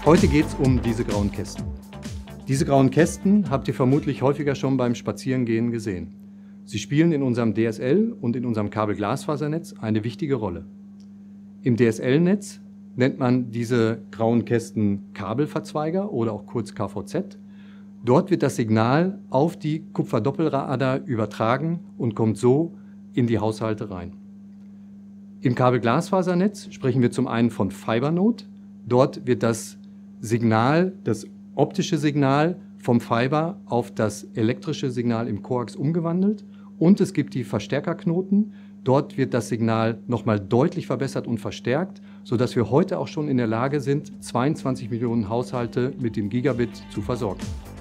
Heute geht es um diese grauen Kästen. Diese grauen Kästen habt ihr vermutlich häufiger schon beim Spazierengehen gesehen. Sie spielen in unserem DSL und in unserem Kabelglasfasernetz eine wichtige Rolle. Im DSL-Netz nennt man diese grauen Kästen Kabelverzweiger oder auch kurz KVZ. Dort wird das Signal auf die Kupferdoppelader übertragen und kommt so in die Haushalte rein. Im Kabelglasfasernetz sprechen wir zum einen von Fibernode. Dort wird das Signal, das optische Signal vom Fiber auf das elektrische Signal im Koax umgewandelt. Und es gibt die Verstärkerknoten. Dort wird das Signal nochmal deutlich verbessert und verstärkt, sodass wir heute auch schon in der Lage sind, 22 Millionen Haushalte mit dem Gigabit zu versorgen.